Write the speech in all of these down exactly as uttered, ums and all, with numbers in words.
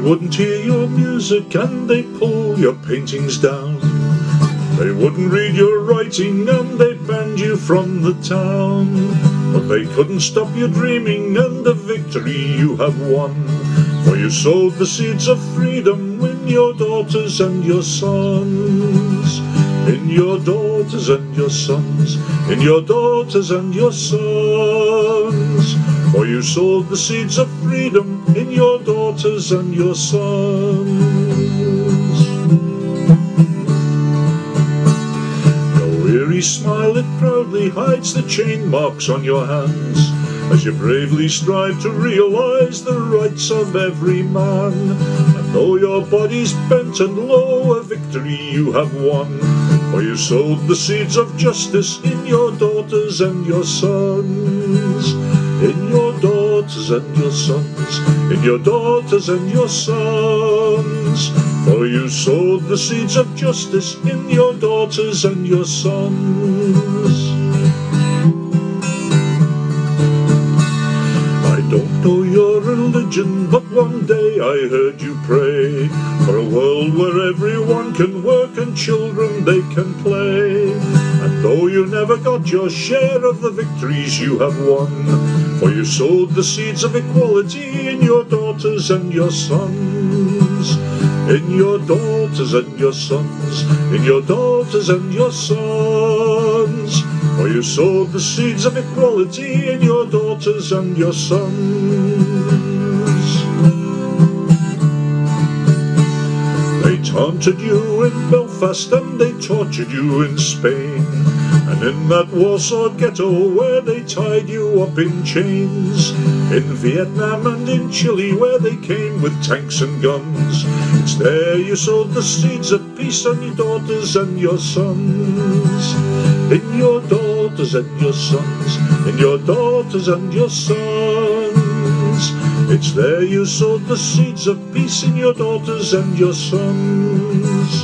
wouldn't hear your music and they pull your paintings down. They wouldn't read your writing and they banned you from the town. But they couldn't stop you dreaming and the victory you have won. For you sowed the seeds of freedom in your daughters and your sons. In your daughters and your sons. In your daughters and your sons. For you sowed the seeds of freedom in your daughters and your sons. Your weary smile, it proudly hides the chain marks on your hands, as you bravely strive to realize the rights of every man. And though your body's bent and low, a victory you have won. For you sowed the seeds of justice in your daughters and your sons. In your daughters and your sons. In your daughters and your sons. For you sowed the seeds of justice in your daughters and your sons. I don't know your religion, but one day I heard you pray for a world where everyone can work and children they can play. And though you never got your share of the victories you have won, for you sowed the seeds of equality in your daughters and your sons. In your daughters and your sons. In your daughters and your sons. For you sowed the seeds of equality in your daughters and your sons. They taunted you in Belfast and they tortured you in Spain, and in that Warsaw ghetto where they tied you up in chains, in Vietnam and in Chile where they came with tanks and guns. It's there you sowed the seeds of peace on your daughters and your sons. In your daughters and your sons. In your daughters and your sons. It's there you sowed the seeds of peace in your daughters and your sons.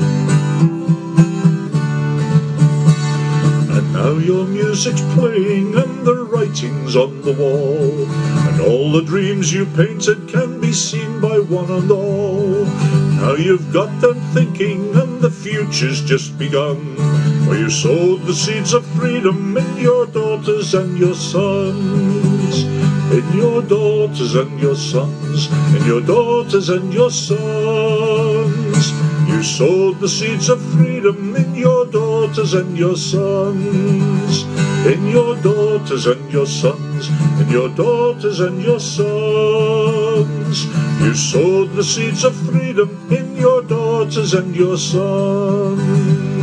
Now your music's playing and the writing's on the wall, and all the dreams you painted can be seen by one and all. Now you've got them thinking and the future's just begun, for you sowed the seeds of freedom in your daughters and your sons. In your daughters and your sons. In your daughters and your sons. You sowed the seeds of freedom in your daughters and your sons. In your daughters and your sons. In your daughters and your sons. You sowed the seeds of freedom in your daughters and your sons.